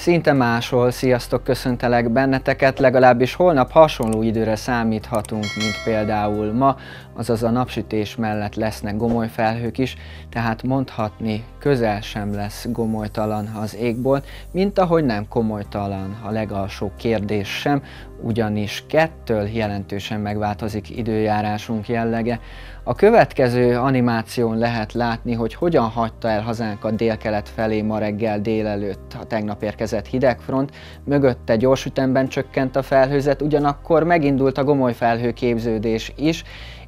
Szinte máshol, sziasztok, köszöntelek benneteket, legalábbis holnap hasonló időre számíthatunk, mint például ma, azaz a napsütés mellett lesznek gomoly felhők is, tehát mondhatni közel sem lesz gomolytalan az égbolt, mint ahogy nem komolytalan a legalsó kérdés sem, ugyanis kettől jelentősen megváltozik időjárásunk jellege. A következő animáción lehet látni, hogy hogyan hagyta el hazánkat délkelet felé ma reggel délelőtt a tegnap érkezett hidegfront, mögötte gyors ütemben csökkent a felhőzet, ugyanakkor megindult a gomoly felhőképződés is,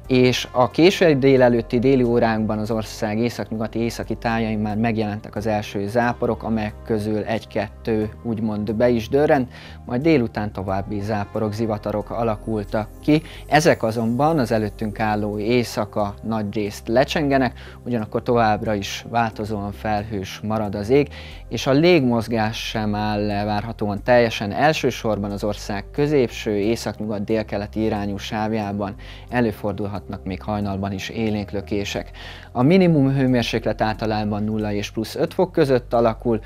és a késő délelőtti déli órákban az ország északi tájain már megjelentek az első záporok, amelyek közül egy-kettő úgymond be is dörrent, majd délután további záporok, zivatarok alakultak ki. Ezek azonban az előttünk álló éjszaka nagyrészt lecsengenek, ugyanakkor továbbra is változóan felhős marad az ég, és a légmozgás sem áll le várhatóan teljesen, elsősorban az ország középső, északnyugat-délkeleti irányú sávjában előfordulhat még hajnalban is élénk lökések. A minimum hőmérséklet általában 0 és plusz 5 fok között alakul,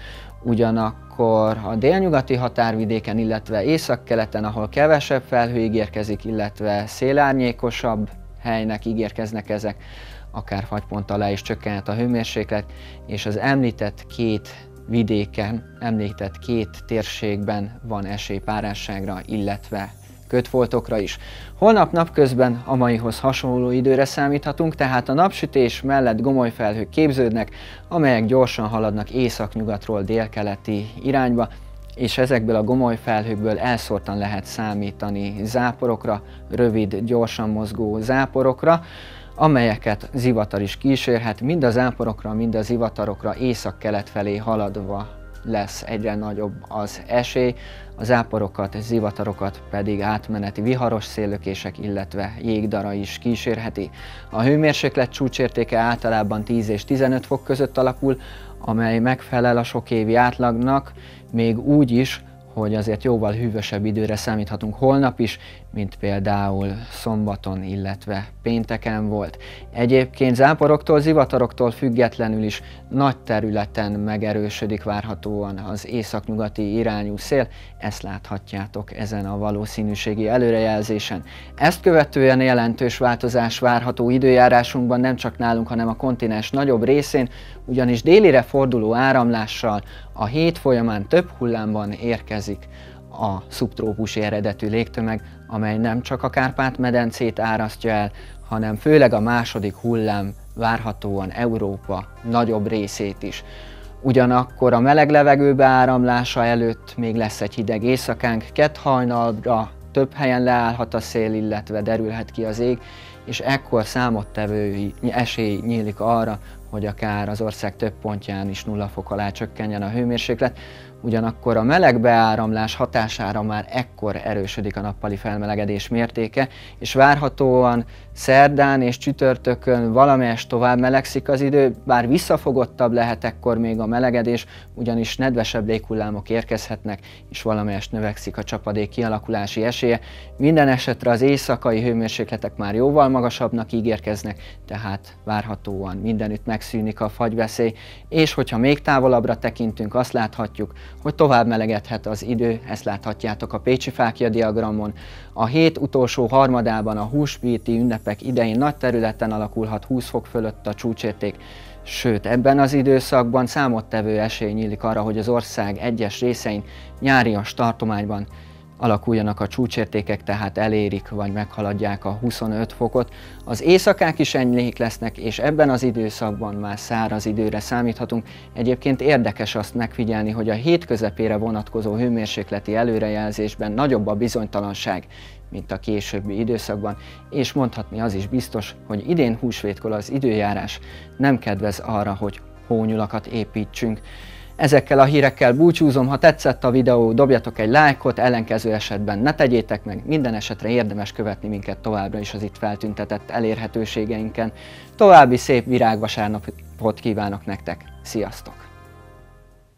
ugyanakkor a délnyugati határvidéken, illetve északkeleten, ahol kevesebb felhő ígérkezik, illetve szélárnyékosabb helynek ígérkeznek ezek, akár fagypont alá is csökkenhet a hőmérséklet, és az említett két vidéken, említett két térségben van esély párásságra, illetve kötfoltokra is. Holnap napközben a maihoz hasonló időre számíthatunk, tehát a napsütés mellett gomoly felhők képződnek, amelyek gyorsan haladnak északnyugatról délkeleti irányba, és ezekből a gomoly felhőkből elszórtan lehet számítani záporokra, rövid, gyorsan mozgó záporokra, amelyeket zivatar is kísérhet, mind a záporokra, mind a zivatarokra észak-kelet felé haladva lesz egyre nagyobb az esély, a záporokat, zivatarokat pedig átmeneti viharos széllökések, illetve jégdara is kísérheti. A hőmérséklet csúcsértéke általában 10 és 15 fok között alakul, amely megfelel a sokévi átlagnak, még úgy is, hogy azért jóval hűvösebb időre számíthatunk holnap is, mint például szombaton, illetve pénteken volt. Egyébként záporoktól, zivataroktól függetlenül is nagy területen megerősödik várhatóan az északnyugati irányú szél, ezt láthatjátok ezen a valószínűségi előrejelzésen. Ezt követően jelentős változás várható időjárásunkban nem csak nálunk, hanem a kontinens nagyobb részén, ugyanis délire forduló áramlással a hét folyamán több hullámban érkezik a szubtrópusi eredetű légtömeg, amely nem csak a Kárpát-medencét árasztja el, hanem főleg a második hullám várhatóan Európa nagyobb részét is. Ugyanakkor a meleg levegő beáramlása előtt még lesz egy hideg éjszakánk, kedhajnalra több helyen leállhat a szél, illetve derülhet ki az ég, és ekkor számottevő esély nyílik arra, hogy akár az ország több pontján is 0 fok alá csökkenjen a hőmérséklet, ugyanakkor a meleg beáramlás hatására már ekkor erősödik a nappali felmelegedés mértéke, és várhatóan szerdán és csütörtökön valamelyest tovább melegszik az idő, bár visszafogottabb lehet ekkor még a melegedés, ugyanis nedvesebb léghullámok érkezhetnek, és valamelyest növekszik a csapadék kialakulási esélye. Minden esetre az éjszakai hőmérsékletek már jóval magasabbnak ígérkeznek, tehát várhatóan mindenütt megszűnik a fagyveszély, és hogyha még távolabbra tekintünk, azt láthatjuk, hogy tovább melegedhet az idő, ezt láthatjátok a pécsi fáklya diagramon. A hét utolsó harmadában a húsvéti ünnepek idején nagy területen alakulhat 20 fok fölött a csúcsérték, sőt ebben az időszakban számottevő esély nyílik arra, hogy az ország egyes részein nyárias tartományban alakuljanak a csúcsértékek, tehát elérik vagy meghaladják a 25 fokot. Az éjszakák is enyhék lesznek, és ebben az időszakban már száraz időre számíthatunk. Egyébként érdekes azt megfigyelni, hogy a hét közepére vonatkozó hőmérsékleti előrejelzésben nagyobb a bizonytalanság, mint a későbbi időszakban, és mondhatni az is biztos, hogy idén húsvétkor az időjárás nem kedvez arra, hogy hónyulakat építsünk. Ezekkel a hírekkel búcsúzom, ha tetszett a videó, dobjatok egy lájkot, ellenkező esetben ne tegyétek meg, minden esetre érdemes követni minket továbbra is az itt feltüntetett elérhetőségeinken. További szép virágvasárnapot kívánok nektek, sziasztok!